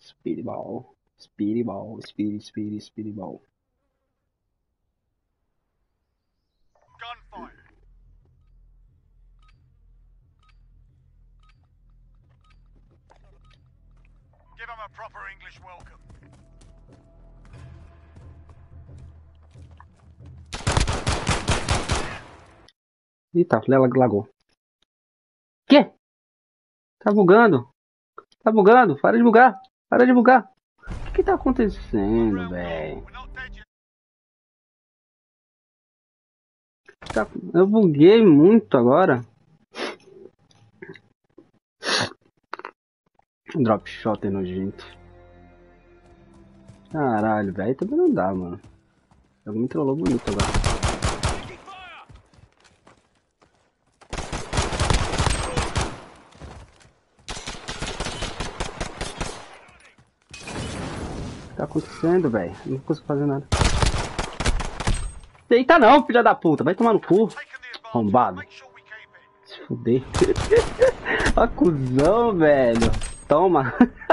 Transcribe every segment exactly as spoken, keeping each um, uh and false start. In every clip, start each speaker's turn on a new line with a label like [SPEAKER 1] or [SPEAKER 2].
[SPEAKER 1] Speedball. Speedball. Speed, speed, speedball.
[SPEAKER 2] Gunfight. Give him a proper English welcome.
[SPEAKER 1] Eita, ela lagou. Que? Tá bugando? Tá bugando? Para de bugar. Para de bugar. O que que tá acontecendo, velho?
[SPEAKER 2] We're not dead yet.
[SPEAKER 1] Tá... Eu buguei muito agora. Drop shot nojento. Caralho, velho. Também não dá, mano. O jogo me trollou bonito agora. O que tá acontecendo, velho? Não consigo fazer nada. Eita não, filha da puta. Vai tomar no cu.
[SPEAKER 2] Taking the advantage.
[SPEAKER 1] Arrombado.
[SPEAKER 2] Make sure we keep it.
[SPEAKER 1] Se fuder. Ó, cuzão, velho. Toma.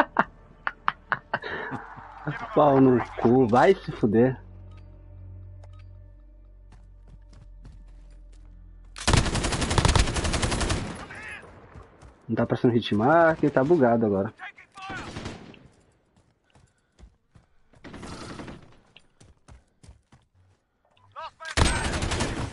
[SPEAKER 1] Pau no cu. Vai se fuder. Não tá passando hitmark, tá bugado agora.
[SPEAKER 2] Taking fire. Last man standing.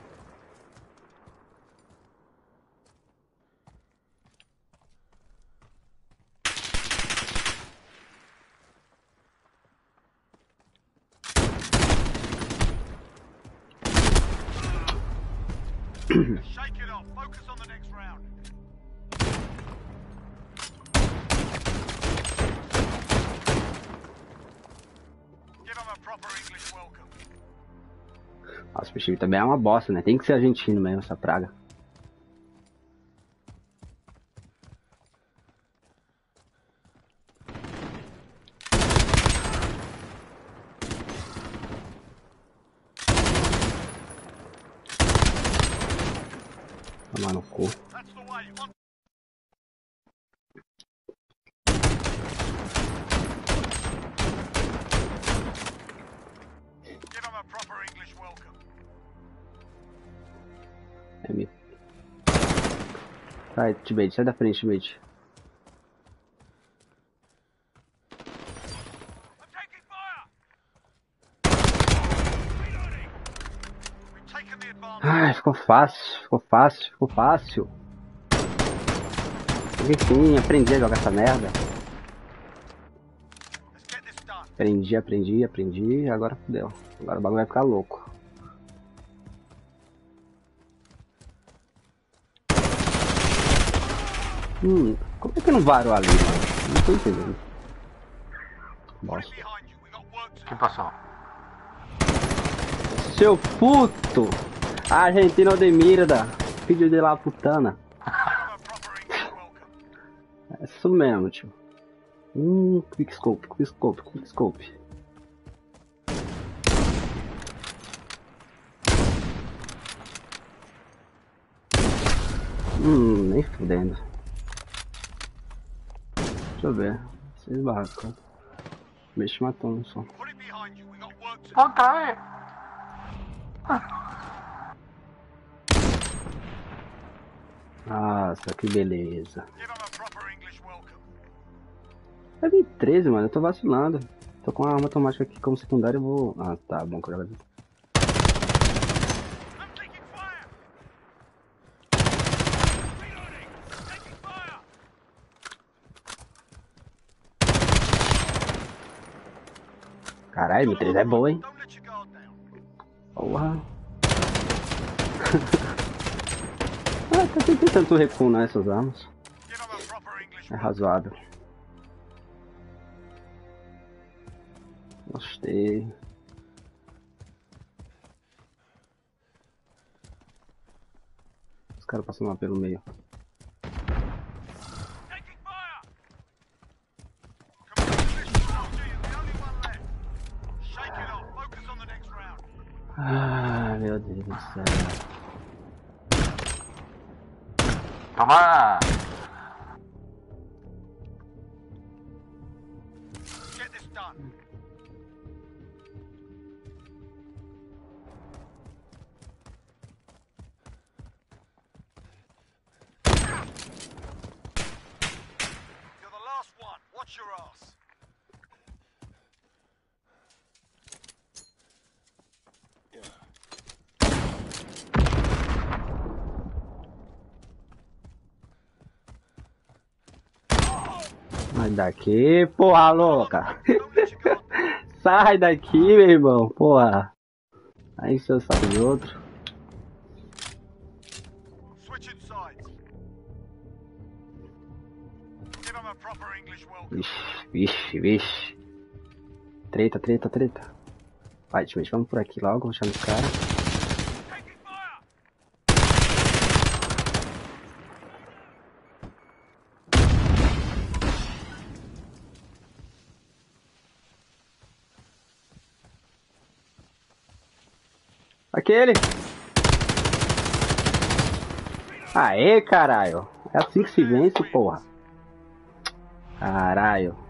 [SPEAKER 2] Shake it off. Focus on the next round. Give him a proper English welcome.
[SPEAKER 1] Nossa, o time também é uma bosta, né? Tem que ser argentino mesmo, essa praga. Tomar no cu.
[SPEAKER 2] That's the way. On. Give him a proper English welcome.
[SPEAKER 1] É me... Sai, Tibete, sai da frente, Tibete.
[SPEAKER 2] I'm taking fire. Reloading. We've taken the advantage.
[SPEAKER 1] Ai, ficou fácil, ficou fácil, ficou fácil. Enfim, aprendi a jogar essa merda.
[SPEAKER 2] Let's get this done.
[SPEAKER 1] Aprendi, aprendi, aprendi, agora fudeu. Agora o bagulho vai ficar louco. Hum, como é que não varou ali, mano? Não tô entendendo. Bosta.
[SPEAKER 2] Behind you. We got work to do.
[SPEAKER 3] ¿Qué pasó?
[SPEAKER 1] Seu puto! Argentino de merda! Filho de la putana!
[SPEAKER 2] Give him a proper English welcome.
[SPEAKER 1] É isso mesmo, tio. Hum, quickscope, quickscope, quickscope. Hum, nem fudendo. Deixa eu ver. Seis barracos. Mexe matando só.
[SPEAKER 2] Put it behind you. We got work to do.
[SPEAKER 3] ¡Otra vez!
[SPEAKER 1] Nossa, que beleza.
[SPEAKER 2] Give him a proper English welcome.
[SPEAKER 1] É bem treze, mano. Eu tô vacilando. Tô com a arma automática aqui como secundária. Eu vou. Ah, tá bom. Que eu já...
[SPEAKER 2] I'm taking fire. Reloading. Taking fire.
[SPEAKER 1] Caralho, M três é boa, hein?
[SPEAKER 2] Don't let your guard down.
[SPEAKER 1] Porra. Ah, tá tem tanto recuo nessas armas.
[SPEAKER 2] Give him a proper English
[SPEAKER 1] É
[SPEAKER 2] welcome.
[SPEAKER 1] razoável. Gostei. Os caras passando lá pelo meio.
[SPEAKER 2] Taking fire. Come on, position, soldier. You're the only one left. Shake it off. Focus on the next round.
[SPEAKER 1] Ah, meu Deus do céu.
[SPEAKER 3] ¡Toma!
[SPEAKER 2] almost done. You're the last one. Watch your ass.
[SPEAKER 1] Sai daqui, porra louca.
[SPEAKER 2] Don't let you go.
[SPEAKER 1] Sai daqui, meu irmão, porra. Aí se eu saio de outro.
[SPEAKER 2] Switching sides. Give him a proper English welcome.
[SPEAKER 1] Vixe, vixe, vixe. Treta, treta, treta. Vai, time, vamos por aqui logo, vou chamar os caras.
[SPEAKER 2] Taking fire.
[SPEAKER 1] Aquele! Aê, caralho! É assim que se vence, porra! Caralho!